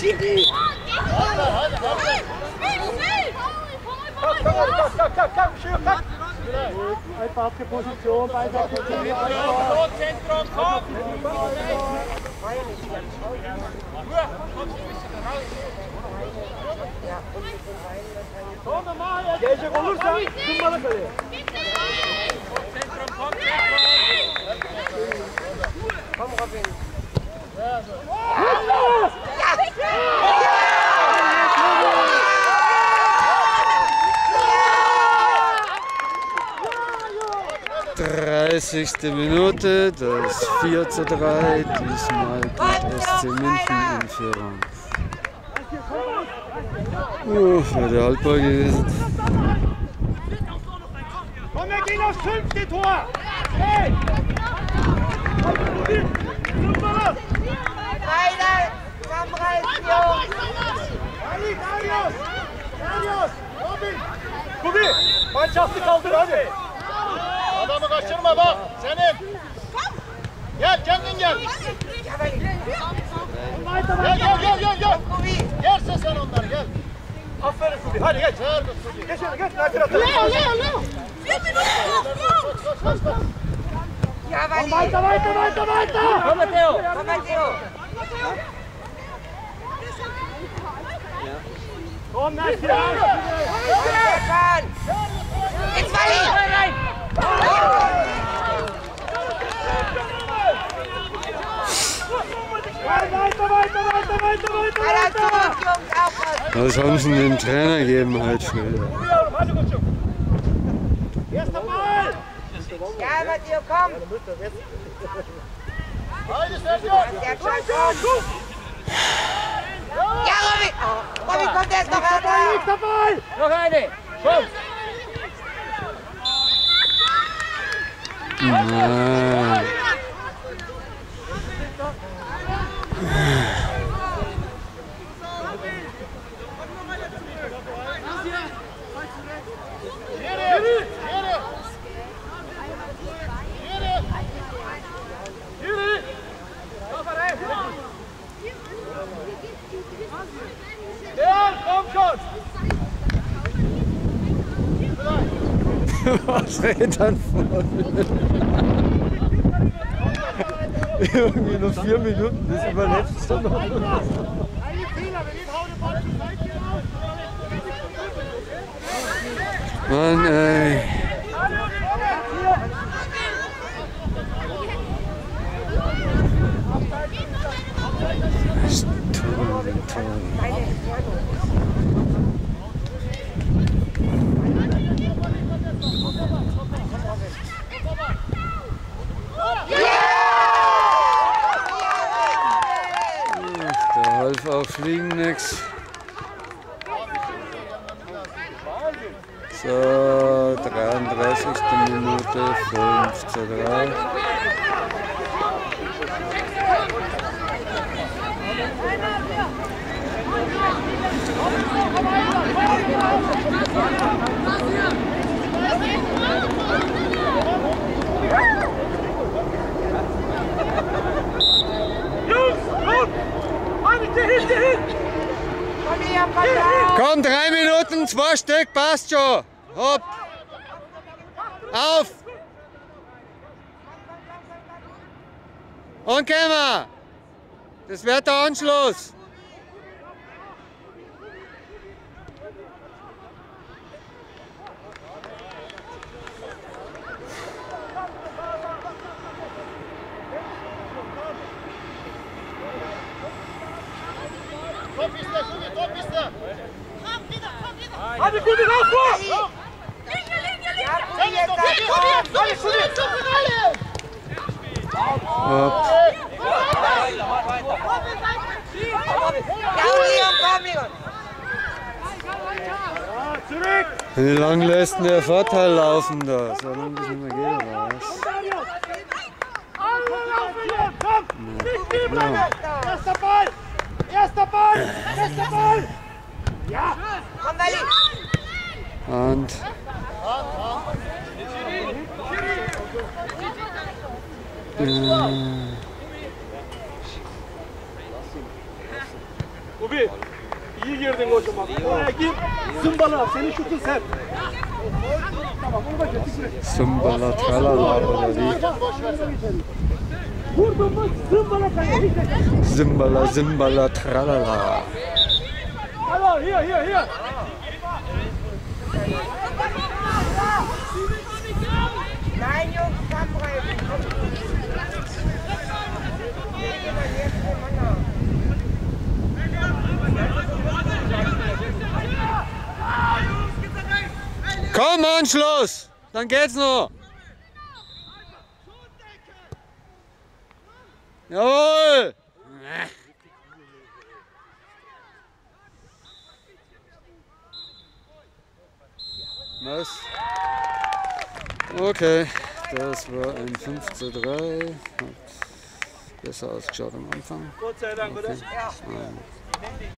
Schiri! Komm, einfach auf die Position, weiter auf die Position. Zentrum, komm! Gelecek olursa durmalı kalıyor. Zentrum, komm, Zentrum! Komm, Robin. Ja! 30. Minute, das 4:3, diesmal geht SC München in Führung. Für die Halbball gewesen. Komm, wir gehen aufs 5. Tor! Hey! Weiter! Zusammenreißen, Jungs! Darius! Robin! Kubi! Manşaflı kaldır hadi! Adamı kaçırma bak, senin. Gel, kendin gel. Gel. Yerse sen onlar, gel. Aferin Kubi, hadi geç! Geç hadi, geç! Nakir atalım! Leo! Ja, Weiter! Komm, Matteo! Komm, Matteo! Komm, Nakir! Stefan! Jetzt Wally! Rein! Weiter zurück, Jungs, aufpassen! Was haben sie dem Trainer gegeben halt früher? Erster Ball! Ja, Matteo, komm! Haydi Sergio. Der komm! Ja, Robin! Robin kommt erst noch härter! Nächster Ball! Noch eine! Komm! Nein. Ja, komm schon! Was redet dann von? Irgendwie noch 4 Minuten, das überlebt du noch. Eine Fehler, wir gehen hau den Ball zur Seite raus! Mann, ey. Da half auch Fliegen nix. So, 33. Minute, 5:3. Komm her, Matteo! Komm, 3 Minuten, 2 Stück, passt schon. Hopp. Auf. Und gehen wir. Das wird der Anschluss. Top-Piste. Hadi Kubi, raus vor! Ja, Kubi, jetzt komm! Alles gut, Hopp. Ja, Leon, komm, Leon! Ja, zurück! Wie lange lässt denn der Vorteil laufen da? So lange bis nicht mehr geht, oder was? Komm! Nicht stehen bleiben! Erster Ball! Erster Ball! Ja! Komm, Wally! Und Kubi! Abi iyi girdin kocaman. Oraya gir. Zımbala. Senin şutun sen. Tamam onu da getir buraya. Zımbala tralala oder wie? Vurdun mu zımbala kayıyor. Zimbala, Zimbala, tralala. Hallo, hier. Nein, Jungs, zusammenreißen. Komm, Anschluss! Dann geht's noch! Jawohl! Was? Okay, das war ein 5:3. Hat besser ausgeschaut am Anfang. Gott sei Dank, oder? Okay.